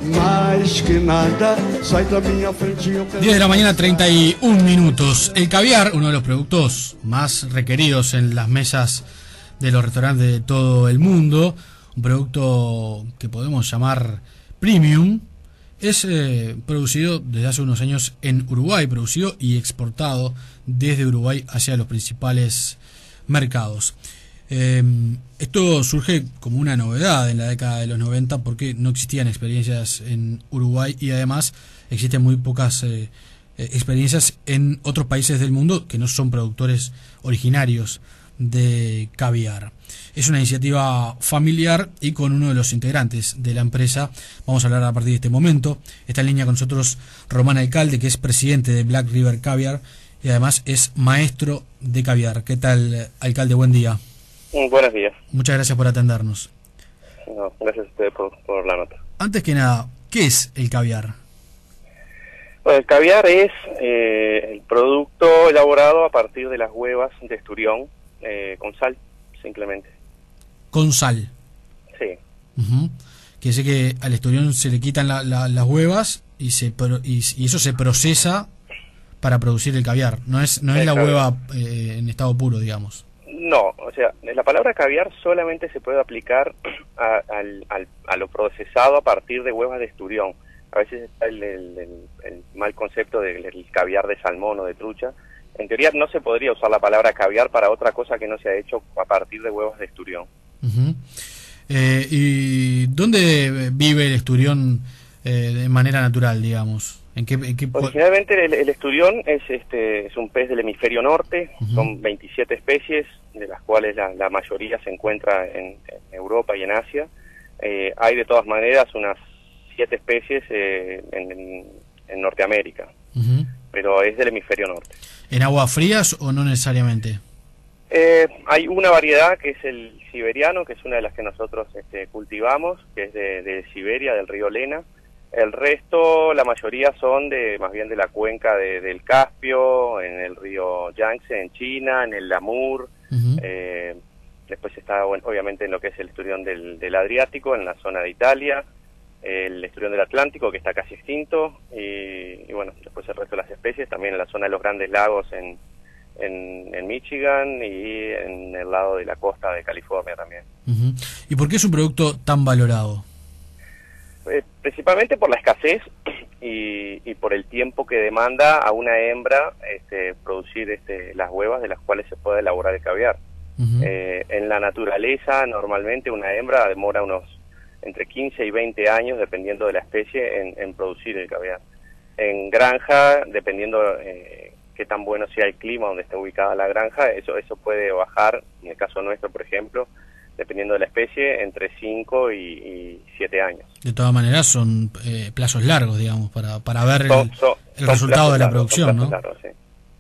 Mais que nada, sai da minha frente eu quero... 10 de la mañana, 31 minutos. El caviar, uno de los productos más requeridos en las mesas de los restaurantes de todo el mundo, un producto que podemos llamar premium, es producido desde hace unos años en Uruguay, producido y exportado desde Uruguay hacia los principales mercados. Esto surge como una novedad en la década de los 90 porque no existían experiencias en Uruguay y además existen muy pocas experiencias en otros países del mundo que no son productores originarios de caviar. Es una iniciativa familiar y con uno de los integrantes de la empresa vamos a hablar a partir de este momento. Está en línea con nosotros Román Alcalde, que es presidente de Black River Caviar y además es maestro de caviar. ¿Qué tal, alcalde? Buen día. Buenos días. Muchas gracias por atendernos. No, gracias a ustedes por la nota. Antes que nada, ¿qué es el caviar? Bueno, el caviar es el producto elaborado a partir de las huevas de esturión con sal, simplemente. Con sal. Sí. Quiere decir que al esturión se le quitan las huevas y eso se procesa para producir el caviar. No es la hueva en estado puro, digamos. No, o sea, la palabra caviar solamente se puede aplicar a lo procesado a partir de huevas de esturión. A veces está el mal concepto del caviar de salmón o de trucha. En teoría no se podría usar la palabra caviar para otra cosa que no se ha hecho a partir de huevos de esturión. ¿Y dónde vive el esturión de manera natural, digamos? Originalmente el esturión es un pez del hemisferio norte, son 27 especies, de las cuales la mayoría se encuentra en Europa y en Asia. Hay de todas maneras unas 7 especies en Norteamérica, pero es del hemisferio norte. ¿En aguas frías o no necesariamente? Hay una variedad que es el siberiano, que es una de las que nosotros cultivamos, que es de Siberia, del río Lena. El resto, la mayoría son más bien de la cuenca del Caspio, en el río Yangtze, en China, en el Amur. Después está, bueno, obviamente, en lo que es el esturión del Adriático, en la zona de Italia. El esturión del Atlántico, que está casi extinto. Y bueno, después el resto de las especies, también en la zona de los Grandes Lagos, en Michigan y en el lado de la costa de California también. ¿Y por qué es un producto tan valorado? Principalmente por la escasez y por el tiempo que demanda a una hembra producir las huevas de las cuales se puede elaborar el caviar. En la naturaleza, normalmente una hembra demora entre 15 y 20 años, dependiendo de la especie, en producir el caviar. En granja, dependiendo qué tan bueno sea el clima donde esté ubicada la granja, eso puede bajar, en el caso nuestro, por ejemplo, dependiendo de la especie, entre 5 y 7 años. De todas maneras son plazos largos, digamos, para ver el resultado de la producción, ¿no? Largos, sí.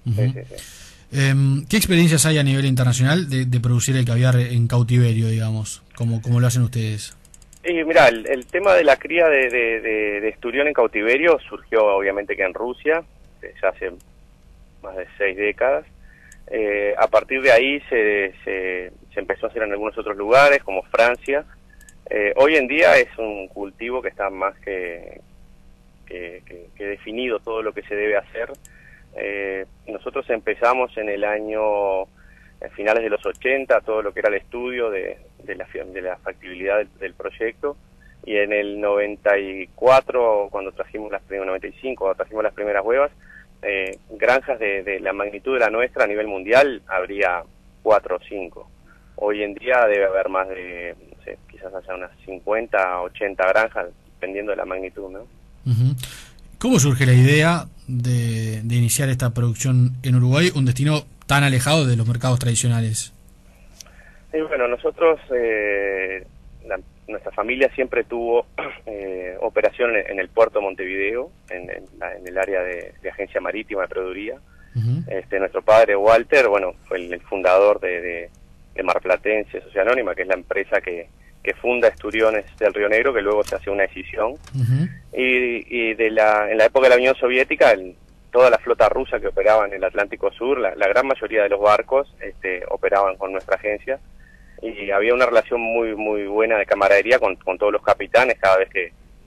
¿Qué experiencias hay a nivel internacional de producir el caviar en cautiverio, digamos, como lo hacen ustedes? Mira, el tema de la cría de esturión en cautiverio surgió obviamente que en Rusia, ya hace más de 6 décadas. A partir de ahí se empezó a hacer en algunos otros lugares, como Francia. Hoy en día es un cultivo que está más que definido todo lo que se debe hacer. Nosotros empezamos en finales de los 80, todo lo que era el estudio de la factibilidad del proyecto, y en el 94, cuando trajimos 95, cuando trajimos las primeras huevas, granjas de la magnitud de la nuestra a nivel mundial habría 4 o 5. Hoy en día debe haber más de, no sé, quizás haya unas 50, 80 granjas, dependiendo de la magnitud, ¿no? ¿Cómo surge la idea de iniciar esta producción en Uruguay, un destino tan alejado de los mercados tradicionales? Bueno, nosotros, nuestra familia siempre tuvo operación en el puerto de Montevideo, en el área de agencia marítima de proveeduría. Nuestro padre Walter, bueno, fue el fundador de Marplatense Sociedad Anónima, que es la empresa que funda Esturiones del Río Negro, que luego se hace una escisión. Y en la época de la Unión Soviética, toda la flota rusa que operaba en el Atlántico Sur, la gran mayoría de los barcos operaban con nuestra agencia, y había una relación muy buena de camaradería con todos los capitanes cada vez que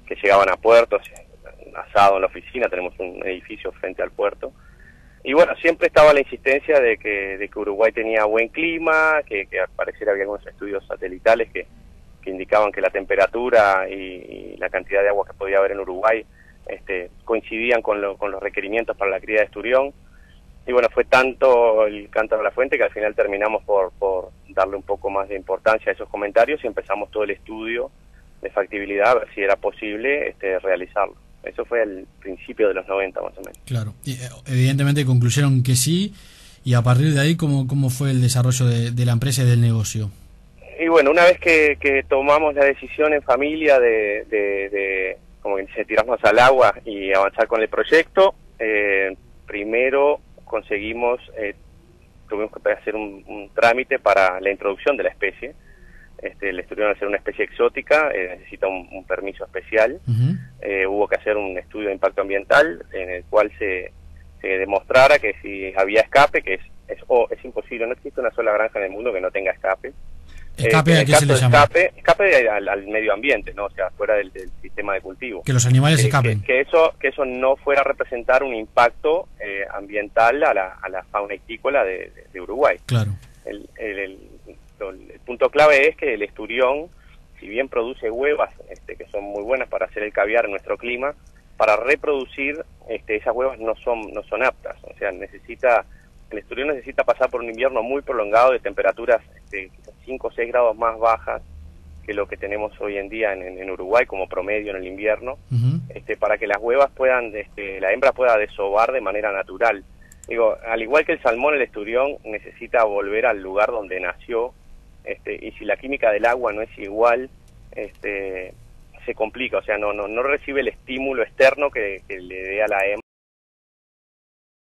que llegaban a puertos, asado en la oficina, tenemos un edificio frente al puerto. Y bueno, siempre estaba la insistencia de que Uruguay tenía buen clima, que al parecer había algunos estudios satelitales que indicaban que la temperatura y la cantidad de agua que podía haber en Uruguay coincidían con los requerimientos para la cría de esturión. Y bueno, fue tanto el cántaro a la fuente que al final terminamos por darle un poco más de importancia a esos comentarios y empezamos todo el estudio de factibilidad a ver si era posible realizarlo. Eso fue al principio de los 90 más o menos. Claro, y, evidentemente concluyeron que sí, y a partir de ahí, ¿cómo fue el desarrollo de la empresa y del negocio? Y bueno, una vez que tomamos la decisión en familia de como que dice, tirarnos al agua y avanzar con el proyecto, primero tuvimos que hacer un trámite para la introducción de la especie. El esturión, al ser una especie exótica, necesita un permiso especial. Hubo que hacer un estudio de impacto ambiental en el cual se demostrara que si había escape, que es imposible, no existe una sola granja en el mundo que no tenga escape. ¿Escape a qué se le llama? Escape al medio ambiente, ¿no? O sea, fuera del sistema de cultivo. Que los animales escapen. Que eso no fuera a representar un impacto ambiental a la fauna ictícola de Uruguay. Claro. El punto clave es que el esturión, si bien produce huevas que son muy buenas para hacer el caviar en nuestro clima, para reproducir esas huevas no son aptas. O sea, el esturión necesita pasar por un invierno muy prolongado de temperaturas 5 o 6 grados más bajas que lo que tenemos hoy en día en Uruguay como promedio en el invierno, para que las huevas puedan, la hembra pueda desovar de manera natural. Digo, al igual que el salmón, el esturión necesita volver al lugar donde nació, y si la química del agua no es igual, se complica, o sea, no recibe el estímulo externo que le dé a la hembra